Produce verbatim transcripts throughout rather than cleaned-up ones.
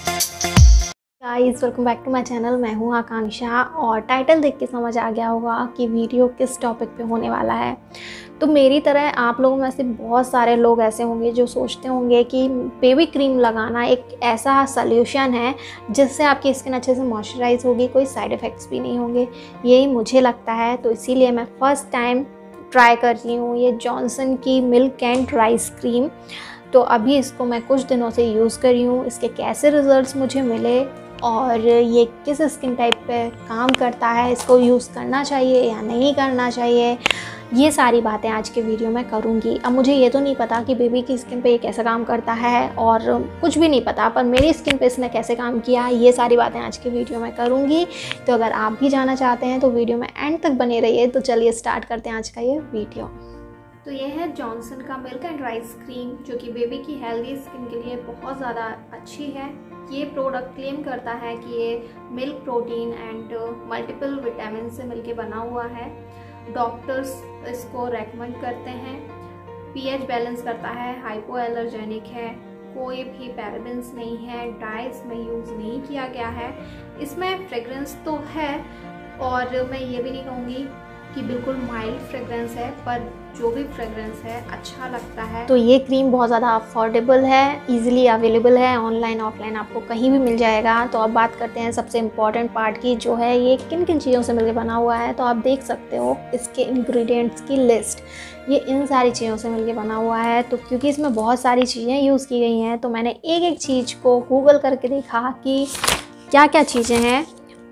Guys welcome back to my channel. मैं हूं आकांक्षा और टाइटल देख के समझ आ गया होगा कि वीडियो किस टॉपिक पे होने वाला है। तो मेरी तरह आप लोगों में से बहुत सारे लोग ऐसे होंगे जो सोचते होंगे कि बेबी क्रीम लगाना एक ऐसा सल्यूशन है जिससे आपकी स्किन अच्छे से मॉइस्चराइज होगी, कोई साइड इफ़ेक्ट्स भी नहीं होंगे। यही मुझे लगता है, तो इसीलिए मैं फ़र्स्ट टाइम ट्राई कर रही हूँ ये जॉनसन की मिल्क एंड राइस क्रीम। तो अभी इसको मैं कुछ दिनों से यूज़ कर रही हूँ। इसके कैसे रिज़ल्ट्स मुझे मिले और ये किस स्किन टाइप पे काम करता है, इसको यूज़ करना चाहिए या नहीं करना चाहिए, ये सारी बातें आज के वीडियो में करूँगी। अब मुझे ये तो नहीं पता कि बेबी की स्किन पे ये कैसे काम करता है और कुछ भी नहीं पता, पर मेरी स्किन पे इसने कैसे काम किया, ये सारी बातें आज के वीडियो में करूँगी। तो अगर आप भी जानना चाहते हैं तो वीडियो में एंड तक बने रहिए। तो चलिए स्टार्ट करते हैं आज का ये वीडियो। तो ये है जॉनसन का मिल्क एंड राइस क्रीम, जो कि बेबी की हेल्दी स्किन के लिए बहुत ज़्यादा अच्छी है। ये प्रोडक्ट क्लेम करता है कि ये milk protein and multiple vitamin से मिलके बना हुआ है। डॉक्टर्स इसको रेकमेंड करते हैं। पीएच बैलेंस करता है, हाइपो एलर्जेनिक है, कोई भी पैराबेन्स नहीं है, डाई इसमें यूज़ नहीं किया गया है। इसमें फ्रेग्रेंस तो है और मैं ये भी नहीं कहूँगी कि बिल्कुल माइल्ड फ्रेग्रेंस है, पर जो भी फ्रेग्रेंस है अच्छा लगता है। तो ये क्रीम बहुत ज़्यादा अफोर्डेबल है, इजीली अवेलेबल है, ऑनलाइन ऑफलाइन आपको कहीं भी मिल जाएगा। तो अब बात करते हैं सबसे इम्पॉर्टेंट पार्ट की, जो है ये किन किन चीज़ों से मिलकर बना हुआ है। तो आप देख सकते हो इसके इंग्रेडिएंट्स की लिस्ट, ये इन सारी चीज़ों से मिलकर बना हुआ है। तो क्योंकि इसमें बहुत सारी चीज़ें यूज़ की गई हैं, तो मैंने एक एक चीज़ को गूगल करके देखा कि क्या क्या चीज़ें हैं।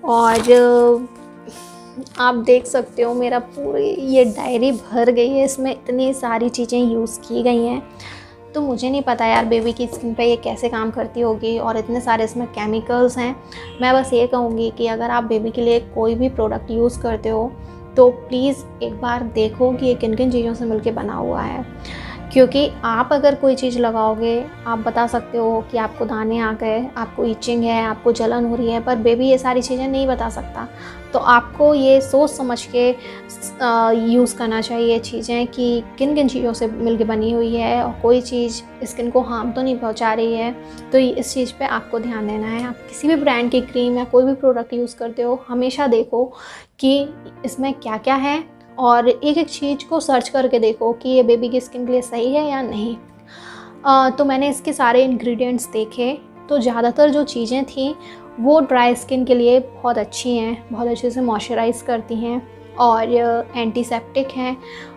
और आप देख सकते हो मेरा पूरी ये डायरी भर गई है, इसमें इतनी सारी चीज़ें यूज़ की गई हैं। तो मुझे नहीं पता यार बेबी की स्किन पे ये कैसे काम करती होगी और इतने सारे इसमें केमिकल्स हैं। मैं बस ये कहूँगी कि अगर आप बेबी के लिए कोई भी प्रोडक्ट यूज़ करते हो तो प्लीज़ एक बार देखो कि ये किन किन चीज़ों से मिलके बना हुआ है। क्योंकि आप अगर कोई चीज़ लगाओगे, आप बता सकते हो कि आपको दाने आ गए, आपको इचिंग है, आपको जलन हो रही है, पर बेबी ये सारी चीज़ें नहीं बता सकता। तो आपको ये सोच समझ के यूज़ करना चाहिए चीज़ें कि किन किन चीज़ों से मिलके बनी हुई है और कोई चीज़ स्किन को हार्म तो नहीं पहुंचा रही है। तो इस चीज़ पे आपको ध्यान देना है। आप किसी भी ब्रांड की क्रीम या कोई भी प्रोडक्ट यूज़ करते हो, हमेशा देखो कि इसमें क्या क्या है और एक एक चीज़ को सर्च करके देखो कि ये बेबी की स्किन के लिए सही है या नहीं। आ, तो मैंने इसके सारे इंग्रेडिएंट्स देखे, तो ज़्यादातर जो चीज़ें थी वो ड्राई स्किन के लिए बहुत अच्छी हैं, बहुत अच्छे से मॉइस्चराइज़ करती हैं और एंटीसेप्टिक हैं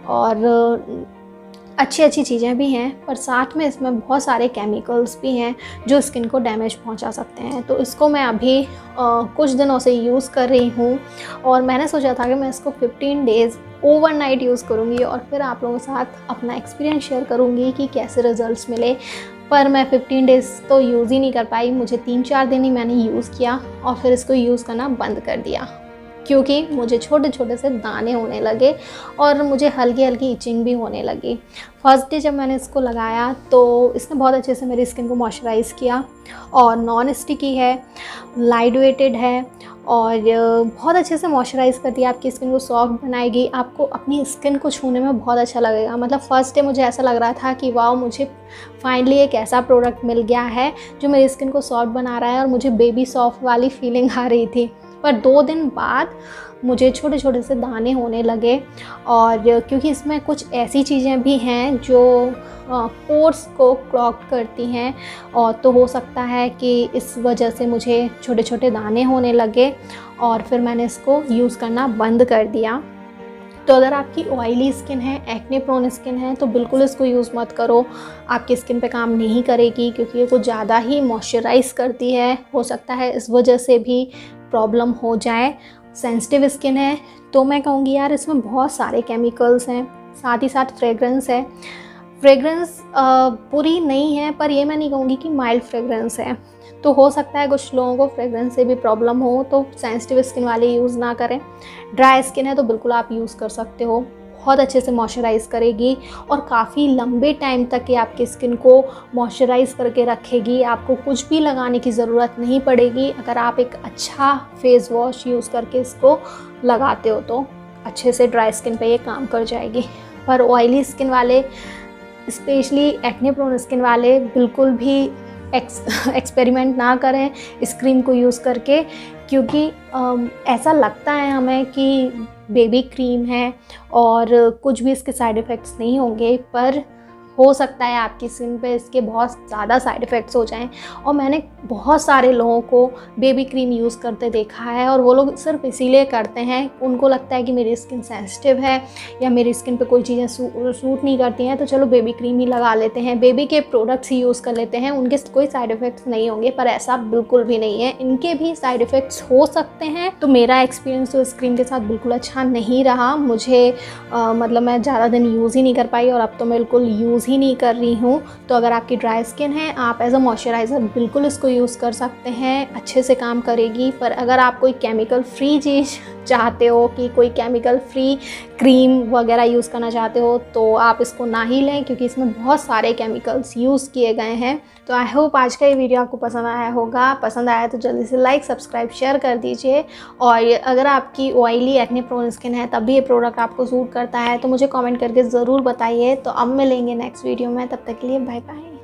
और अच्छी अच्छी चीज़ें भी हैं। पर साथ में इसमें बहुत सारे केमिकल्स भी हैं जो स्किन को डैमेज पहुंचा सकते हैं। तो इसको मैं अभी आ, कुछ दिनों से यूज़ कर रही हूँ और मैंने सोचा था कि मैं इसको फिफ्टीन डेज़ ओवरनाइट यूज़ करूँगी और फिर आप लोगों के साथ अपना एक्सपीरियंस शेयर करूँगी कि कैसे रिज़ल्ट्स मिले। पर मैं फिफ्टीन डेज़ तो यूज़ ही नहीं कर पाई, मुझे तीन चार दिन ही मैंने यूज़ किया और फिर इसको यूज़ करना बंद कर दिया, क्योंकि मुझे छोटे छोटे से दाने होने लगे और मुझे हल्की हल्की इचिंग भी होने लगी। फर्स्ट डे जब मैंने इसको लगाया तो इसने बहुत अच्छे से मेरी स्किन को मॉइस्चराइज़ किया और नॉन स्टिकी है, लाइट वेटेड है और बहुत अच्छे से मॉइस्चराइज़ करती है, आपकी स्किन को सॉफ्ट बनाएगी, आपको अपनी स्किन को छूने में बहुत अच्छा लगेगा। मतलब फ़र्स्ट डे मुझे ऐसा लग रहा था कि वाह, मुझे फाइनली एक ऐसा प्रोडक्ट मिल गया है जो मेरी स्किन को सॉफ्ट बना रहा है और मुझे बेबी सॉफ्ट वाली फीलिंग आ रही थी। पर दो दिन बाद मुझे छोटे छोटे से दाने होने लगे और क्योंकि इसमें कुछ ऐसी चीज़ें भी हैं जो पोर्स को क्लॉग करती हैं और तो हो सकता है कि इस वजह से मुझे छोटे छोटे दाने होने लगे और फिर मैंने इसको यूज़ करना बंद कर दिया। तो अगर आपकी ऑयली स्किन है, एक्ने प्रोन स्किन है, तो बिल्कुल इसको यूज़ मत करो, आपकी स्किन पे काम नहीं करेगी क्योंकि ये कुछ ज़्यादा ही मॉइस्चराइज़ करती है। हो सकता है इस वजह से भी प्रॉब्लम हो जाए। सेंसिटिव स्किन है तो मैं कहूँगी यार इसमें बहुत सारे केमिकल्स हैं, साथ ही साथ फ्रेग्रेंस है। फ्रेग्रेंस पूरी नहीं है, पर ये मैं नहीं कहूँगी कि माइल्ड फ्रेग्रेंस है। तो हो सकता है कुछ लोगों को फ्रेग्रेंस से भी प्रॉब्लम हो, तो सेंसिटिव स्किन वाले यूज़ ना करें। ड्राई स्किन है तो बिल्कुल आप यूज़ कर सकते हो, बहुत अच्छे से मॉइस्चराइज़ करेगी और काफ़ी लंबे टाइम तक ये आपकी स्किन को मॉइस्चराइज़ करके रखेगी। आपको कुछ भी लगाने की ज़रूरत नहीं पड़ेगी अगर आप एक अच्छा फेस वॉश यूज़ करके इसको लगाते हो, तो अच्छे से ड्राई स्किन पे ये काम कर जाएगी। पर ऑयली स्किन वाले, स्पेशली एक्ने प्रोन स्किन वाले, बिल्कुल भी एक्स एक्सपेरिमेंट ना करें इस क्रीम को यूज़ करके, क्योंकि आ, ऐसा लगता है हमें कि बेबी क्रीम है और कुछ भी इसके साइड इफ़ेक्ट्स नहीं होंगे, पर हो सकता है आपकी स्किन पे इसके बहुत ज़्यादा साइड इफ़ेक्ट्स हो जाएं। और मैंने बहुत सारे लोगों को बेबी क्रीम यूज़ करते देखा है और वो लोग सिर्फ इसीलिए करते हैं, उनको लगता है कि मेरी स्किन सेंसिटिव है या मेरी स्किन पे कोई चीज़ें सूट नहीं करती हैं, तो चलो बेबी क्रीम ही लगा लेते हैं, बेबी के प्रोडक्ट्स ही यूज़ कर लेते हैं, उनके कोई साइड इफ़ेक्ट्स नहीं होंगे। पर ऐसा बिल्कुल भी नहीं है, इनके भी साइड इफ़ेक्ट्स हो सकते हैं। तो मेरा एक्सपीरियंस तो इस क्रीम के साथ बिल्कुल अच्छा नहीं रहा। मुझे आ, मतलब मैं ज़्यादा दिन यूज़ ही नहीं कर पाई और अब तो मैं बिल्कुल यूज़ ही नहीं कर रही हूँ। तो अगर आपकी ड्राई स्किन है, आप एज अ मॉइस्चराइज़र बिल्कुल इसको यूज़ कर सकते हैं, अच्छे से काम करेगी। पर अगर आप कोई केमिकल फ्री चीज़ चाहते हो कि कोई केमिकल फ्री क्रीम वगैरह यूज़ करना चाहते हो, तो आप इसको ना ही लें, क्योंकि इसमें बहुत सारे केमिकल्स यूज़ किए गए हैं। तो आई होप आज का ये वीडियो आपको पसंद आया होगा। पसंद आया तो जल्दी से लाइक, सब्सक्राइब, शेयर कर दीजिए। और अगर आपकी ऑयली एक्ने प्रोन स्किन है, तब भी ये प्रोडक्ट आपको सूट करता है, तो मुझे कमेंट करके ज़रूर बताइए। तो अब मिलेंगे नेक्स्ट वीडियो में, तब तक के लिए बाय बाय।